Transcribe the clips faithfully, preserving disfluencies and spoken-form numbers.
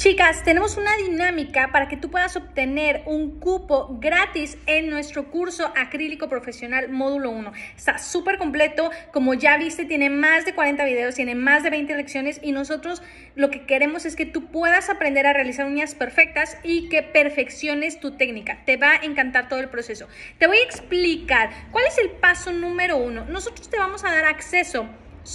Chicas, tenemos una dinámica para que tú puedas obtener un cupo gratis en nuestro curso Acrílico Profesional Módulo uno. Está súper completo, como ya viste, tiene más de cuarenta videos, tiene más de veinte lecciones y nosotros lo que queremos es que tú puedas aprender a realizar uñas perfectas y que perfecciones tu técnica. Te va a encantar todo el proceso. Te voy a explicar cuál es el paso número uno. Nosotros te vamos a dar acceso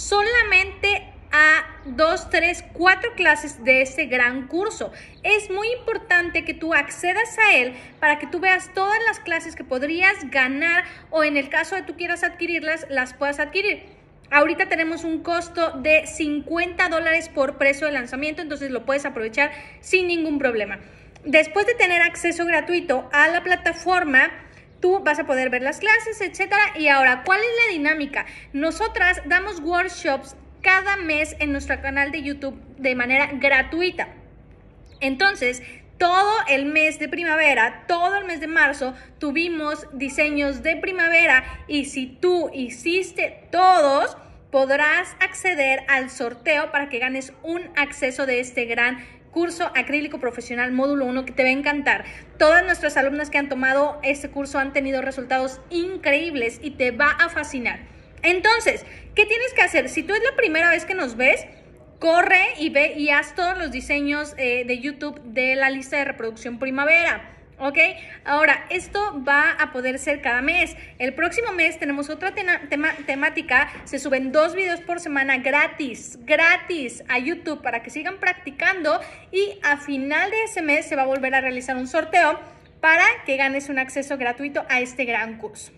solamente a dos, tres, cuatro clases de este gran curso. Es muy importante que tú accedas a él para que tú veas todas las clases que podrías ganar o en el caso de tú quieras adquirirlas, las puedas adquirir. Ahorita tenemos un costo de cincuenta dólares por precio de lanzamiento, entonces lo puedes aprovechar sin ningún problema. Después de tener acceso gratuito a la plataforma, tú vas a poder ver las clases, etcétera. Y ahora, ¿cuál es la dinámica? Nosotras damos workshops cada mes en nuestro canal de YouTube de manera gratuita. Entonces, todo el mes de primavera, todo el mes de marzo, tuvimos diseños de primavera y si tú hiciste todos, podrás acceder al sorteo para que ganes un acceso de este gran curso Acrílico Profesional Módulo uno que te va a encantar. Todas nuestras alumnas que han tomado este curso han tenido resultados increíbles y te va a fascinar. Entonces, ¿qué tienes que hacer? Si tú es la primera vez que nos ves, corre y ve y haz todos los diseños eh, de YouTube de la lista de reproducción primavera, ¿ok? Ahora, esto va a poder ser cada mes. El próximo mes tenemos otra tema, tema, temática. Se suben dos videos por semana gratis, gratis a YouTube para que sigan practicando y a final de ese mes se va a volver a realizar un sorteo para que ganes un acceso gratuito a este gran curso.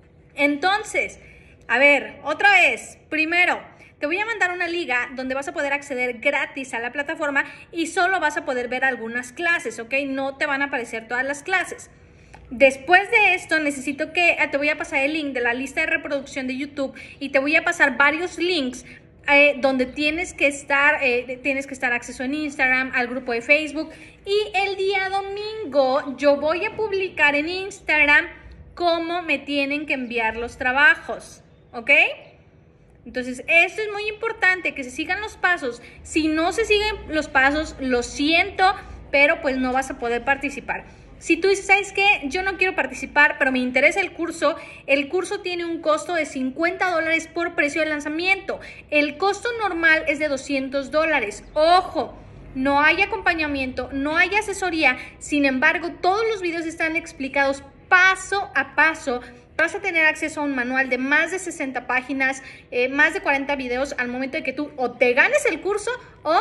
Entonces, a ver, otra vez, primero, te voy a mandar una liga donde vas a poder acceder gratis a la plataforma y solo vas a poder ver algunas clases, ¿ok? No te van a aparecer todas las clases. Después de esto, necesito que te voy a pasar el link de la lista de reproducción de YouTube y te voy a pasar varios links eh, donde tienes que estar, eh, tienes que estar acceso en Instagram, al grupo de Facebook. Y el día domingo yo voy a publicar en Instagram cómo me tienen que enviar los trabajos, ¿ok? Entonces, esto es muy importante, que se sigan los pasos. Si no se siguen los pasos, lo siento, pero pues no vas a poder participar. Si tú dices, ¿sabes qué? Yo no quiero participar, pero me interesa el curso. El curso tiene un costo de cincuenta dólares por precio de lanzamiento. El costo normal es de doscientos dólares. Ojo, no hay acompañamiento, no hay asesoría. Sin embargo, todos los videos están explicados paso a paso. Vas a tener acceso a un manual de más de sesenta páginas, eh, más de cuarenta videos al momento de que tú o te ganes el curso o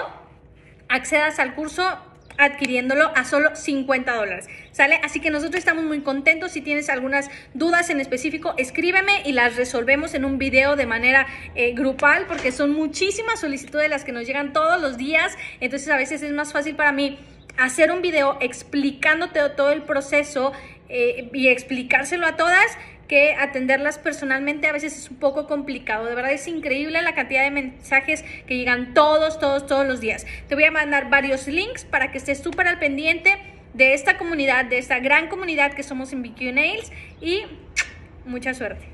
accedas al curso adquiriéndolo a solo cincuenta dólares, ¿sale? Así que nosotros estamos muy contentos. Si tienes algunas dudas en específico, escríbeme y las resolvemos en un video de manera eh, grupal, porque son muchísimas solicitudes las que nos llegan todos los días. Entonces a veces es más fácil para mí hacer un video explicándote todo el proceso eh, y explicárselo a todas, que atenderlas personalmente a veces es un poco complicado. De verdad es increíble la cantidad de mensajes que llegan todos, todos, todos los días. Te voy a mandar varios links para que estés súper al pendiente de esta comunidad, de esta gran comunidad que somos en B Q Nails, y mucha suerte.